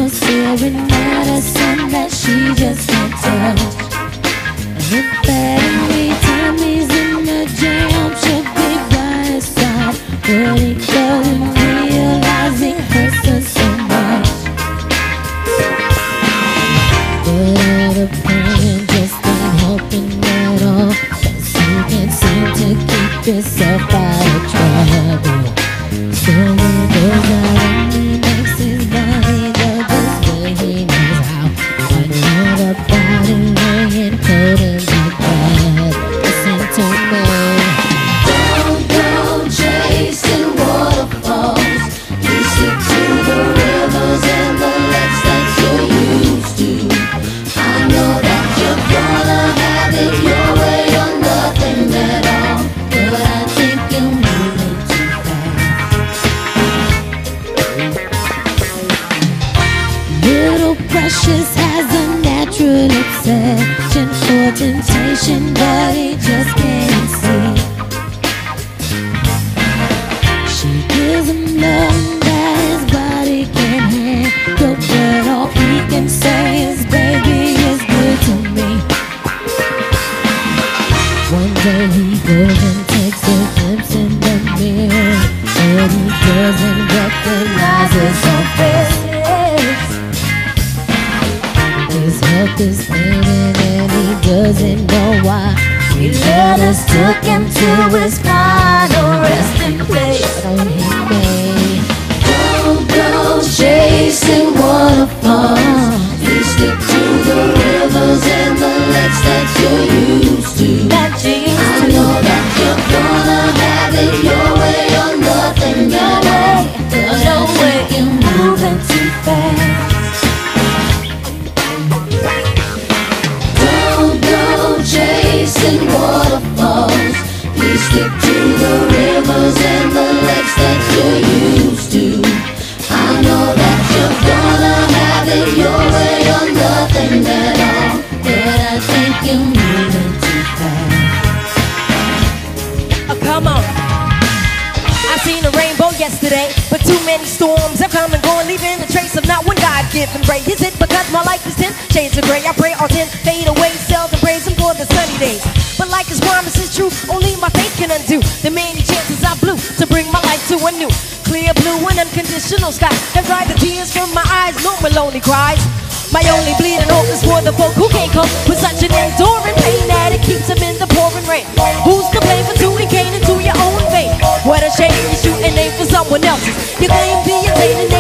was staring at a sun that she just can't touch. And if at any time he's in the jam, she'll be by his side, but he doesn't realize it hurts her so much. But all the pain just ain't helping at all, 'cause he can't seem to keep himself out of trouble. So he goes out and he makes his money the best way he knows how. Another body laying curtains like that. Listen to me. Don't go chasing waterfalls. You stick to the rivers and the lakes that you're used to. I know that you're gonna have it your way or nothing at all, but I think you're moving too fast. Little Precious has a natural obsession for temptation, but he just can't see. She gives him love that his body can't handle, but all he can say is, baby, it's good to me. One day he goes and takes a glimpse in the mirror, but he doesn't recognize his own face. His health is fading and he doesn't know why. Three letters took him to his final resting place. Don't hit me. Don't go chasing waterfalls. You stick to the rivers and the lakes that you're used to. I know that you're gonna have it your way or nothing your way, but no way you're moving too fast. Don't go chasing waterfalls. Please stick to the rivers and the lakes that you're used to. I know that you're gonna have it your way or nothing at all, but I think you're moving too fast. Oh, come on. I seen a rainbow yesterday, but too many storms have come and gone, leaving a trace of not one God-given ray. Is it because my life is 10 shades of gray? I pray all 10 fade away, seldom praise him for the sunny days. But like his promise is true, only my faith can undo the many chances I blew to bring my life to a new clear blue and unconditional sky that dry the tears from my eyes. No more lonely cries. My only bleeding hope is for the folk who can't cope with such an enduring pain that it keeps them in the pouring rain. Who's to blame for tuning Cain into your own fate? What a shame you're shooting aim for someone else's. You claim the attaining